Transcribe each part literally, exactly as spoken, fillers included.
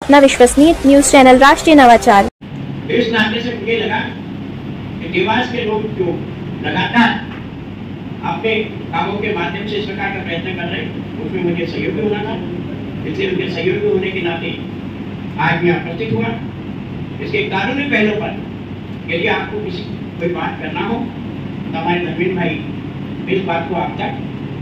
अपना विश्वसनीय news channel राष्ट्रीय नवाचार। इस नाते से मुझे लगा कि देवास के लोग जो लगातार अपने कामों के माध्यम से इस प्रकार का प्रयत्न कर रहे हैं, उसमें मुझे सहयोगी होना था। इसलिए उनके सहयोगी होने के नाते आज मैं उपस्थित हुआ। इसके कानूनी पहलू पर यदि आपको किसी कोई बात करना हो तो हमारे नवीन भाई इस बात को आप तक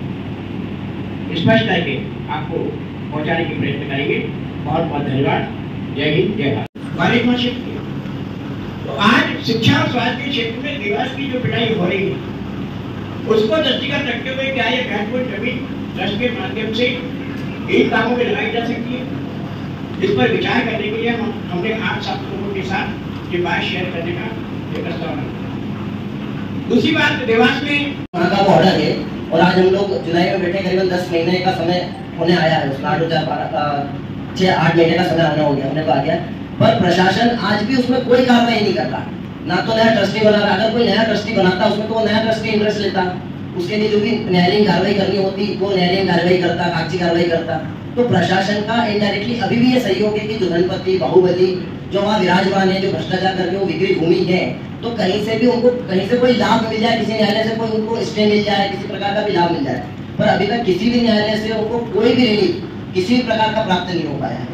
स्पष्ट करके आपको पहुंचाने की प्रयत्न करेंगे। बहुत बहुत धन्यवाद। जय हिंद, जय भारत। तो आज शिक्षा और स्वास्थ्य के क्षेत्र में देवास की जो पिटाई हो रही है उसको दृष्टिगत रखते हुए क्या ये महत्वपूर्ण जमीन ट्रस्ट के माध्यम से इन कामों में लगाई जा सकती है, इस पर विचार करने के लिए हम हमने आप सब लोगों के साथ ये बात शेयर करने का ये प्रस्ताव रखा। दूसरी बात, देवास में वहाँ का ऑर्डर है और आज हम लोग जुलाई में बैठे करीबन दस महीने का समय होने आया है। उसका आठ हजार बारह छह आठ महीने का समय होने हो गया होने को आ गया, पर प्रशासन आज भी उसमें कोई कार्रवाई नहीं करता। ना तो नया ट्रस्टी बना रहा, अगर कोई नया ट्रस्टी बनाता उसमें तो वो नया ट्रस्टी इंटरेस्ट लेता, उसके लिए जो भी न्यायालयीन कार्रवाई करनी होती वो न्यायालयीन कार्रवाई करता, कागजी कार्रवाई करता। तो प्रशासन का इनडायरेक्टली अभी भी ये सहयोग है कि जो धनपति बाहुबली जो वहाँ विराजमान है, जो भ्रष्टाचार करके वो बिक्री भूमि है, तो कहीं से भी उनको कहीं से कोई लाभ मिल जाए, किसी न्यायालय से कोई उनको स्टे मिल जाए, किसी प्रकार का भी लाभ मिल जाए, पर अभी तक किसी भी न्यायालय से उनको कोई भी रिलीफ किसी भी प्रकार का प्राप्त नहीं हो पाया है।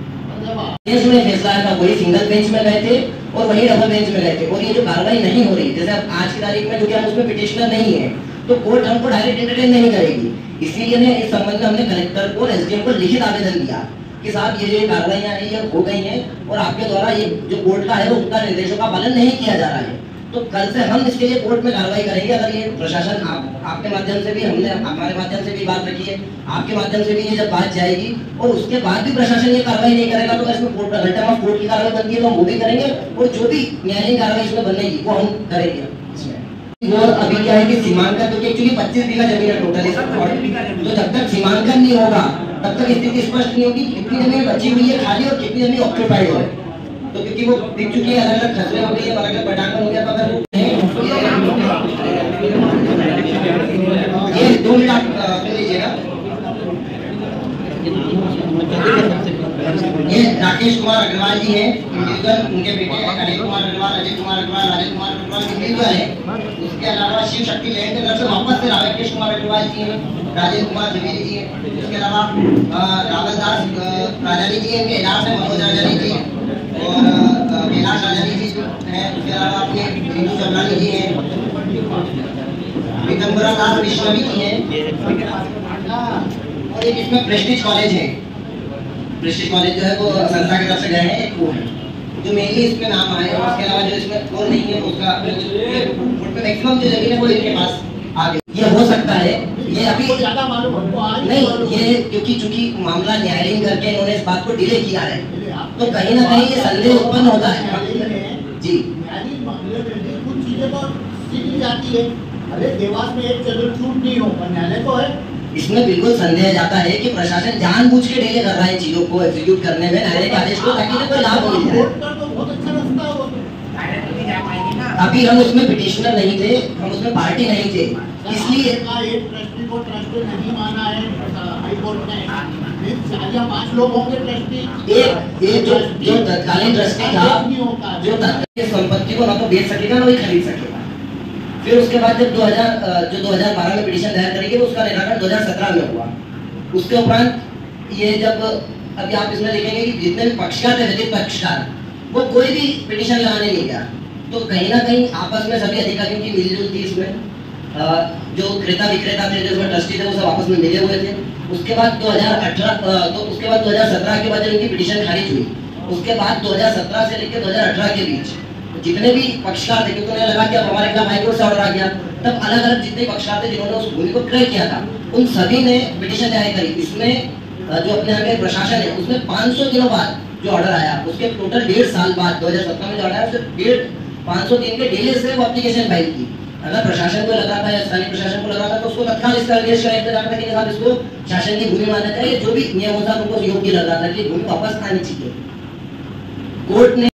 इसमें फैसला आया था, वही सिंगल बेंच में गए थे और वही डबल बेंच में गए थे, और ये जो कार्रवाई नहीं हो रही, जैसे आज की तारीख में जो कि हम उसमें पिटिशनर नहीं है तो कोर्ट हमको डायरेक्ट एंटरटेन नहीं करेगी। इसीलिए ने इस संबंध में हमने कलेक्टर को, एसडीएम को लिखित आवेदन दिया कि साहब ये जो कार्रवाइयां हैं ये हो गई हैं और आपके द्वारा ये जो कोर्ट का है उनका निर्देशों का पालन नहीं किया जा रहा है, तो कल से हम इसके लिए कोर्ट में कार्रवाई करेंगे। अगर ये प्रशासन आप, आपके माध्यम से भी, हमने हमारे माध्यम से भी बात रखी है, आपके माध्यम से भी ये जब बात जाएगी और उसके बाद भी प्रशासन ये कार्रवाई नहीं करेगा तो इसमें कोर्ट घंटा में कोर्ट की कार्रवाई बनती है तो हम वो भी करेंगे, और जो भी न्यायालयीन कार्रवाई इसमें बनेगी वो हम करेंगे। और अभी क्या है कि सीमांकन, क्योंकि एक्चुअली पच्चीस बीघा जमीन है टोटल, तो जब तक सीमांकन नहीं होगा तब तक स्थिति स्पष्ट नहीं होगी कितनी जमीन बची हुई है खाली और कितनी जमीन ऑक्यूपाइड है। तो क्योंकि वो दिख चुकी है, अलग अलग खसरे हो गई है, अलग अलग पटाखन हो गया, तो अगर ये दो मिनट आप सुन लीजिएगा। ये राकेश कुमार अग्रवाल जी हैं, इंडिविजुअल, उनके बेटे अनिल कुमार अग्रवाल, अजय कुमार अग्रवाल, राजेश कुमार अग्रवाल इंडिविजुअल है। उसके अलावा शिव शक्ति लैंड की तरफ से वापस से राकेश कुमार अग्रवाल जी हैं, राजेश कुमार द्विवेदी जी हैं, उसके अलावा रावल दास राजानी जी हैं, कैलाश है मनोज राजानी जी हैं और कैलाश राजानी जी हैं, उसके अलावा अपने रिंकू चंद्रानी जी हैं, विक्रमपुरा दास विश्ववी जी हैं, और एक इसमें प्रेस्टीज कॉलेज है। प्रेस्टीज कॉलेज जो है वो संस्था की तरफ से गए हैं, एक वो है जो मेनली इसमें नाम आए, और उसके अलावा जो इसमें और नहीं है उसका मैक्सिमम जो जमीन है वो इनके पास आ गई। ये हो सकता है, ये अभी ज्यादा मालूम नहीं, ये क्योंकि चूंकि मामला न्यायालयीन करके इन्होंने इस बात को डिले किया है, तो कहीं ना कहीं ये संदेह उत्पन्न होता है जी। कुछ चीजें तो सीखी जाती है, अरे देवास में एक चलो छूट नहीं हो, न्यायालय तो है। इसमें बिल्कुल संदेह जाता है कि प्रशासन जानबूझ के डिले कर रहा है चीजों को एग्जीक्यूट करने में, न्यायालय के आदेश को, ताकि कोई लाभ मिल जाए। बहुत अच्छा रास्ता हो, अभी हम उसमें पिटिशनर नहीं थे, हम उसमें पार्टी नहीं थे, इसलिए एक ट्रस्टी को ट्रस्टी नहीं माना है हाई कोर्ट ने, पांच लोग होंगे ट्रस्टी। एक एक जो जो तत्कालीन ट्रस्टी था जो तत्कालीन संपत्ति को ना तो बेच सकेगा ना ही खरीद सकेगा। फिर उसके बाद जब दो हज़ार जो दो हज़ार बारह में पिटीशन दायर करेंगे तो उसका निराकरण दो हज़ार सत्रह में हुआ। उसके उपरांत ये जब अभी आप इसमें लिखेंगे कि जितने भी पक्षकार थे, व्यतीत पक्षकार, वो कोई भी पिटीशन लगाने नहीं गया, तो कहीं ना कहीं आपस में सभी अधिकारियों की मिलजुल थी। इसमें जो क्रेता विक्रेता थे, जो ट्रस्टी थे, वो सब आपस में मिले हुए थे। उसके बाद दो हज़ार अठारह तो उसके बाद दो हज़ार सत्रह के बाद जब उनकी पिटीशन खारिज हुई, उसके बाद दो हज़ार सत्रह से लेकर दो हज़ार अठारह के बीच जितने भी पक्षकार थे, क्योंकि उन्हें लगा कि अब हमारे खिलाफ हाईकोर्ट से ऑर्डर आ गया, तब अलग अलग जितने पक्षकार थे जिन्होंने उस भूमि को क्रय किया था, उन सभी ने पिटीशन दायर करी। इसमें जो अपने यहाँ के प्रशासन है उसमें पाँच सौ दिनों बाद जो ऑर्डर आया, उसके टोटल डेढ़ साल बाद दो हज़ार सत्रह में जो ऑर्डर आया, उससे डेढ़ पाँच सौ दिन के डिले से वो एप्लीकेशन फाइल की। अगर प्रशासन को लगा था या स्थानीय प्रशासन को लगा था तो उसको तत्काल इसका निर्देश का इंतजार था कि साहब इसको शासन की भूमि मानना चाहिए, जो भी नियम होता उनको योग्य लग रहा था कि भूमि वापस आनी चाहिए। कोर्ट ने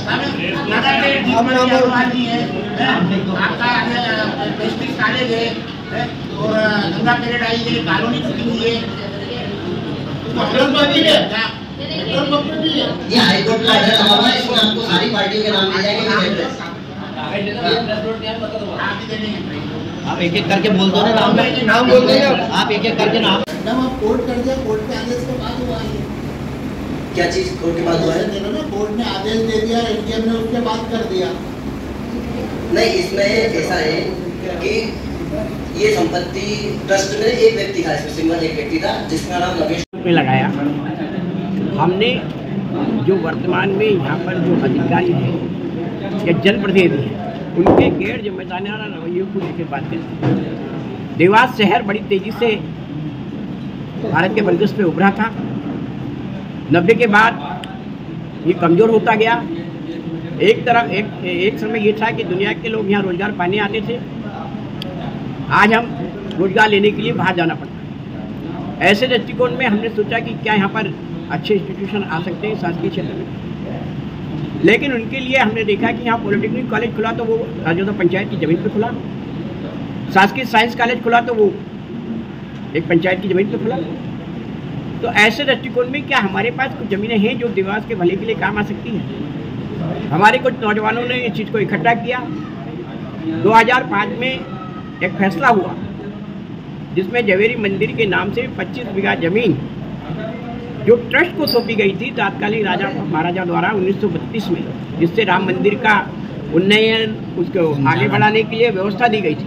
आपका पेस्टिस कॉलेज है और गंगा पैराडाइज है, कॉलोनी छुट्टी हुई है, ये हाई कोर्ट का ऑर्डर हुआ है, इसमें आपको सारी पार्टियों के नाम दिए जाएंगे। आप एक एक करके बोल दो ना, नाम नाम बोल दो, आप एक एक करके नाम। जब आप कोर्ट कर दिया, कोर्ट के आदेश के बाद हुआ है। क्या चीज कोर्ट के बाद हुआ है? ना कोर्ट ने आदेश दे दिया, एडीएम ने उसके बाद कर दिया। नहीं, इसमें ऐसा है कि ये संपत्ति ट्रस्ट में एक व्यक्ति था, इसमें सिंगल एक व्यक्ति था जिसका नाम रमेश में लगाया। हमने जो वर्तमान में यहाँ पर जो अधिकारी हैं या जनप्रतिनिधि हैं, उनके गैर जिम्मेदाराना रवैये को लेकर बात करते हैं। देवास शहर बड़ी तेजी से भारत के परिदृश्य में उभरा था। नब्बे के बाद ये कमज़ोर होता गया। एक तरफ एक एक समय ये था कि दुनिया के लोग यहाँ रोजगार पाने आते थे, आज हम रोजगार लेने के लिए बाहर जाना पड़ता है। ऐसे दृष्टिकोण में हमने सोचा कि क्या यहाँ पर अच्छे इंस्टीट्यूशन आ सकते हैं शासकीय क्षेत्र में, लेकिन उनके लिए हमने देखा कि यहाँ पॉलिटेक्निक कॉलेज खुला तो वो राजौदा पंचायत की ज़मीन पर खुला, शासकीय साइंस कॉलेज खुला तो वो एक पंचायत की ज़मीन पर खुला। तो ऐसे दृष्टिकोण में क्या हमारे पास कुछ ज़मीनें हैं जो देवास के भले के लिए काम आ सकती हैं? हमारे कुछ नौजवानों ने इस चीज़ को इकट्ठा किया। दो हज़ार पाँच में एक फैसला हुआ जिसमें जवेरी मंदिर के नाम से पच्चीस बीघा जमीन जो ट्रस्ट को सौंपी गई थी तात्कालिक राजा महाराजा द्वारा उन्नीस सौ बत्तीस में, जिससे राम मंदिर का उन्नयन उसको आगे बढ़ाने के लिए व्यवस्था दी गई थी,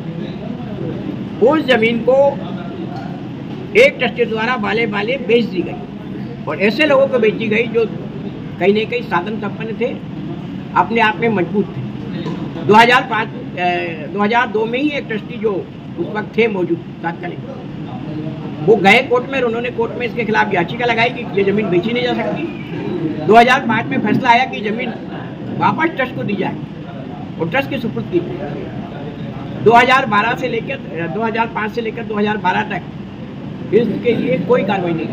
उस जमीन को एक ट्रस्टी द्वारा बाले बाले बेच दी गई और ऐसे लोगों को बेची गई जो कहीं न कहीं साधन संपन्न थे, अपने आप में मजबूत थे। दो हज़ार पाँच दो हज़ार दो में ही एक ट्रस्टी जो उस वक्त थे मौजूद तात्कालिक, वो गए कोर्ट में, उन्होंने कोर्ट में इसके खिलाफ याचिका लगाई कि ये जमीन बेची नहीं जा सकती। दो हज़ार पाँच में फैसला आया कि जमीन वापस ट्रस्ट को दी जाए और ट्रस्ट की सुपुर्द की जाए। दो हज़ार बारह से लेकर दो हज़ार पाँच से लेकर दो हज़ार बारह तक इसके लिए कोई कार्रवाई नहीं की।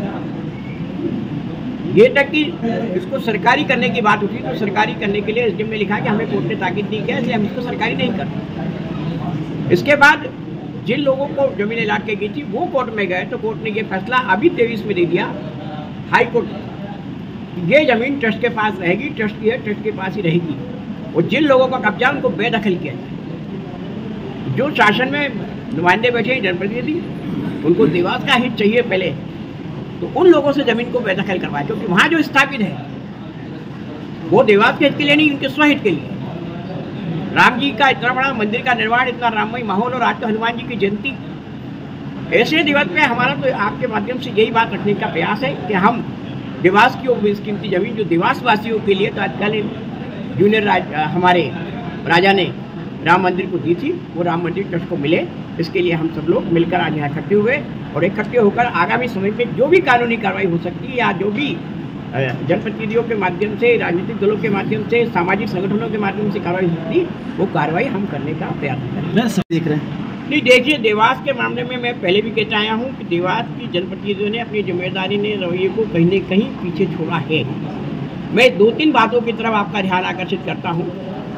ये तक कि इसको सरकारी करने की बात उठी तो सरकारी करने के लिए एसडीएम ने लिखा कि हमें कोर्ट ने ताकीद दी है इसलिए हम इसको सरकारी नहीं करते। इसके बाद जिन लोगों को जमीन अलॉट की गई थी वो कोर्ट में गए तो कोर्ट ने ये फैसला अभी तेईस में दे दिया हाई कोर्ट, ये जमीन ट्रस्ट के पास रहेगी, ट्रस्ट की है, ट्रस्ट के पास ही रहेगी और जिन लोगों का कब्जा उनको बेदखल किया जाए। जो शासन में नुमाइंदे बैठे हैं जनप्रतिनिधि, उनको देवास का हित चाहिए पहले, तो उन लोगों से जमीन को बेदखल करवाए, क्योंकि वहाँ जो स्थापित है वो देवास के हित के लिए नहीं, उनके स्वहित के लिए। राम जी का इतना बड़ा मंदिर का निर्माण, इतना राममय माहौल और आज तो हनुमान जी की जयंती, ऐसे दिवस में हमारा तो आपके माध्यम से यही बात रखने का प्रयास है कि हम देवास की वो कीमती जमीन जो देवास वासियों के लिए तत्कालीन जूनियर राज हमारे राजा ने राम मंदिर को दी थी, वो राम मंदिर ट्रस्ट को मिले। इसके लिए हम सब लोग मिलकर आज यहाँ इकट्ठे हुए और इकट्ठे होकर आगामी समय में जो भी कानूनी कार्रवाई हो सकती है या जो भी जनप्रतिनिधियों के माध्यम से, राजनीतिक दलों के माध्यम से, सामाजिक संगठनों के माध्यम से कार्रवाई होती, वो कार्रवाई हम करने का प्रयास करें। देख रहे हैं नहीं, देखिए देवास के मामले में मैं पहले भी कहता आया हूँ कि देवास की जनप्रतिनिधियों ने अपनी जिम्मेदारी ने रवैये को कहीं न कहीं पीछे छोड़ा है। मैं दो तीन बातों की तरफ आपका ध्यान आकर्षित करता हूँ।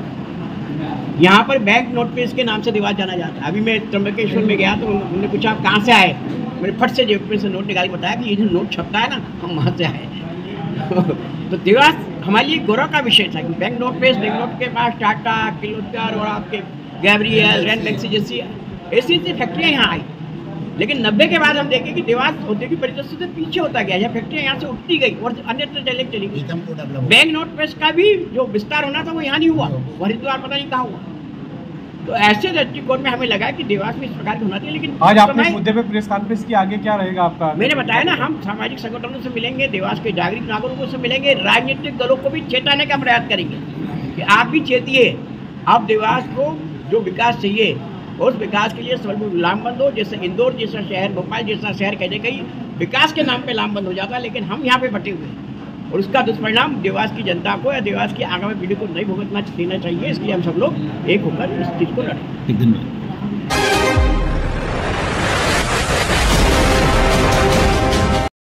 यहाँ पर बैंक नोट पे इसके नाम से देवास जाना जाता है। अभी मैं त्र्यंबकेश्वर में गया तो उन्होंने पूछा आप कहाँ से आए, मैंने फट से जेब में से नोट निकाल बताया कि ये जो नोट छपता है ना, हम वहाँ से आए। तो देवास हमारे लिए गौरव का विषय था कि बैंक नोट पे, बैंक नोट के पास टाटा, किलोस्कर और आपके गैब्रियल, रैन टैक्सी जैसी ऐसी ऐसी फैक्ट्रियाँ यहाँ आई। लेकिन नब्बे के बाद हम देखें कि देवास औद्योगिक परिदृश्य से पीछे होता गया, यहाँ फैक्ट्रियाँ यहाँ से उठती गई और अन्यत्र चले चली गई। बैंक नोट प्रेस का भी जो विस्तार होना था वो यहाँ नहीं हुआ, हरिद्वार पता नहीं कहाँ हुआ। तो ऐसे दृष्टिकोण में हमें लगा कि देवास में इस प्रकार की होना चाहिए। लेकिन आज आपने इस मुद्दे पे प्रेस कॉन्फ्रेंस की, आगे क्या रहेगा आपका? मैंने बताया ना, हम सामाजिक संगठनों से मिलेंगे, देवास के जागरूक नागरिकों से मिलेंगे, राजनीतिक दलों को भी चेताने का प्रयास करेंगे कि आप भी चेतिए, आप देवास को जो विकास चाहिए उस विकास के लिए सब लामबंद हो। जैसे इंदौर जैसा शहर, भोपाल जैसा शहर कहते कहीं विकास के नाम पे लामबंद हो जाता है, लेकिन हम यहाँ पे बटे हुए हैं और उसका दुष्परिणाम देवास की जनता को या देवास की आगामी पीढ़ी को नहीं भुगतना देना चाहिए। इसलिए हम सब लोग एक होकर इस चीज़ को लड़ें।